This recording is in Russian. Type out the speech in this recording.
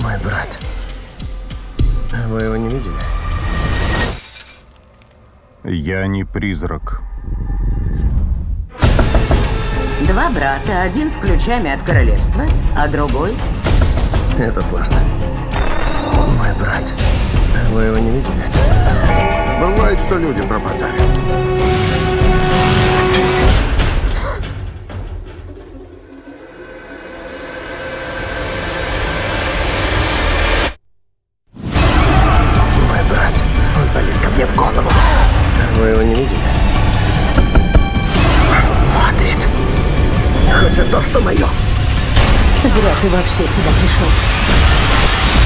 Мой брат. Вы его не видели? Я не призрак. Два брата, один с ключами от королевства, а другой... Это сложно. Мой брат. Вы его не видели? Бывает, что люди пропадают. Мой брат. Он залез ко мне в голову. Вы его не видели? Он смотрит. Хочет то, что мое. Зря ты вообще сюда пришел.